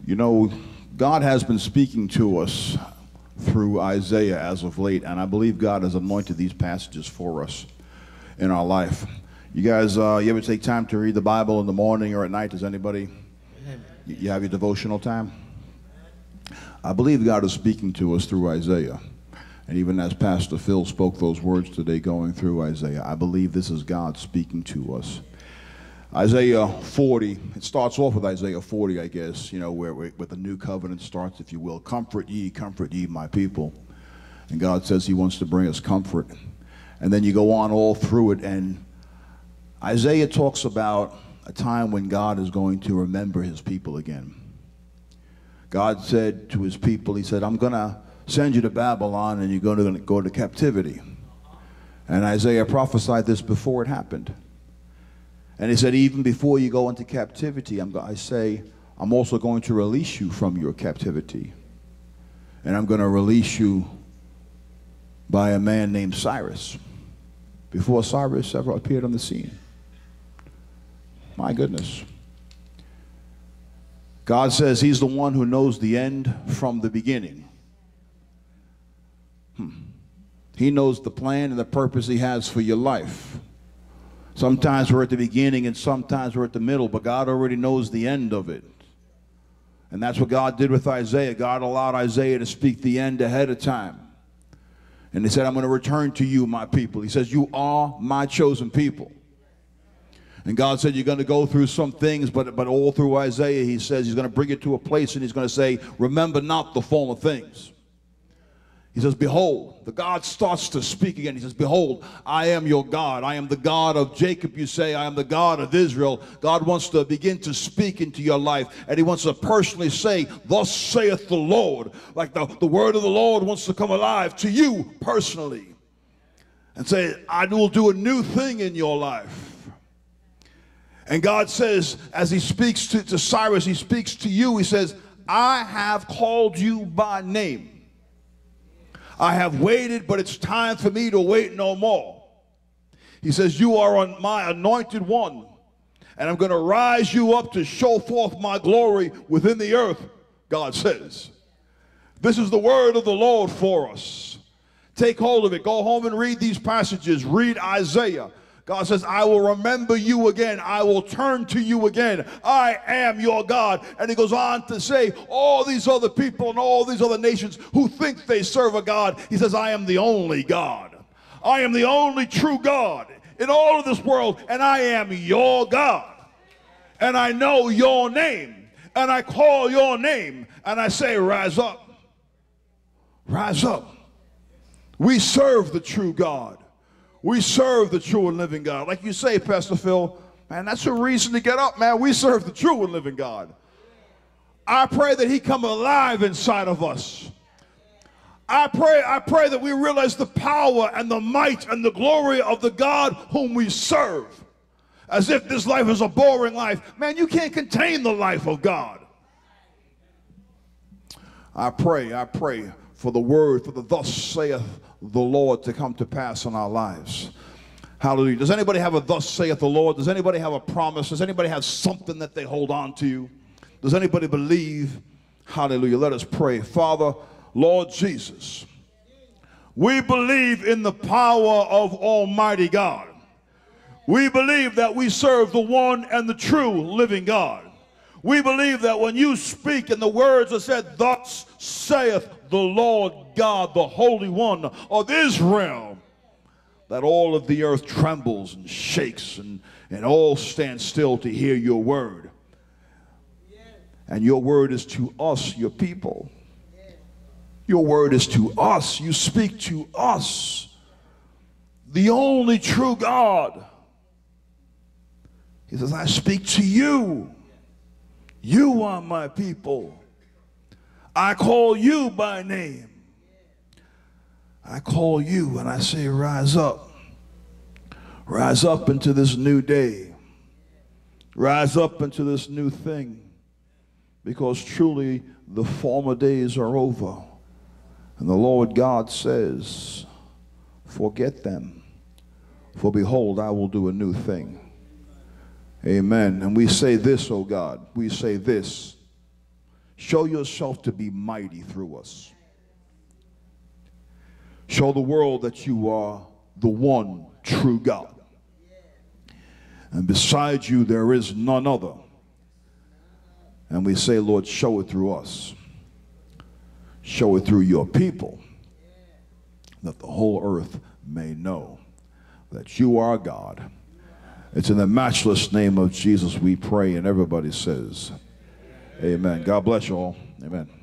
You know, God has been speaking to us through Isaiah as of late, and I believe God has anointed these passages for us in our life. You guys, you ever take time to read the Bible in the morning or at night? Does anybody? You have your devotional time? I believe God is speaking to us through Isaiah. And even as Pastor Phil spoke those words today going through Isaiah, I believe this is God speaking to us. Isaiah 40, it starts off with Isaiah 40, I guess, you know, where the new covenant starts, if you will. Comfort ye, my people. And God says he wants to bring us comfort. And then you go on all through it, and Isaiah talks about a time when God is going to remember his people again. God said to his people, he said, I'm going to send you to Babylon, and you're going to go to captivity. And Isaiah prophesied this before it happened. And he said, even before you go into captivity, I'm also going to release you from your captivity. And I'm going to release you by a man named Cyrus. Before Cyrus ever appeared on the scene. My goodness. God says he's the one who knows the end from the beginning. He knows the plan and the purpose he has for your life. Sometimes we're at the beginning and sometimes we're at the middle, but God already knows the end of it. And that's what God did with Isaiah. God allowed Isaiah to speak the end ahead of time. And he said, I'm going to return to you, my people. He says, you are my chosen people. And God said, you're going to go through some things, but all through Isaiah, he says he's going to bring you to a place and he's going to say, remember not the former things. He says, behold, the God starts to speak again. He says, behold, I am your God. I am the God of Jacob, you say. I am the God of Israel. God wants to begin to speak into your life, and he wants to personally say, thus saith the Lord. Like the word of the Lord wants to come alive to you personally and say, I will do a new thing in your life. And God says, as he speaks to Cyrus, he speaks to you. He says, I have called you by name. I have waited, but it's time for me to wait no more. He says, you are on my anointed one, and I'm going to rise you up to show forth my glory within the earth, God says. This is the word of the Lord for us. Take hold of it. Go home and read these passages. Read Isaiah. God says, I will remember you again. I will turn to you again. I am your God. And he goes on to say, all these other people and all these other nations who think they serve a God, he says, I am the only God. I am the only true God in all of this world, and I am your God. And I know your name, and I call your name, and I say, rise up. Rise up. We serve the true God. We serve the true and living God. Like you say, Pastor Phil, man, that's a reason to get up, man. We serve the true and living God. I pray that he come alive inside of us. I pray that we realize the power and the might and the glory of the God whom we serve. As if this life is a boring life. Man, you can't contain the life of God. I pray for the word, for the thus saith the Lord to come to pass in our lives. Hallelujah. Does anybody have a thus saith the Lord? Does anybody have a promise? Does anybody have something that they hold on to? Does anybody believe? Hallelujah. Let us pray. Father, Lord Jesus, we believe in the power of Almighty God. We believe that we serve the one and the true living God. We believe that when you speak and the words are said, thus saith the Lord God, the Holy One of Israel, that all of the earth trembles and shakes and all stand still to hear your word. And your word is to us, your people. Your word is to us. You speak to us, the only true God. He says, I speak to you. You are my people. I call you by name. I call you and I say, rise up. Rise up into this new day. Rise up into this new thing. Because truly the former days are over. And the Lord God says, forget them. For behold, I will do a new thing. Amen. And we say this, oh God. We say this. Show yourself to be mighty through us. Show the world that you are the one true God. And beside you there is none other. And we say, Lord, show it through us. Show it through your people, that the whole earth may know that you are God. It's in the matchless name of Jesus we pray, and everybody says, amen. God bless you all. Amen.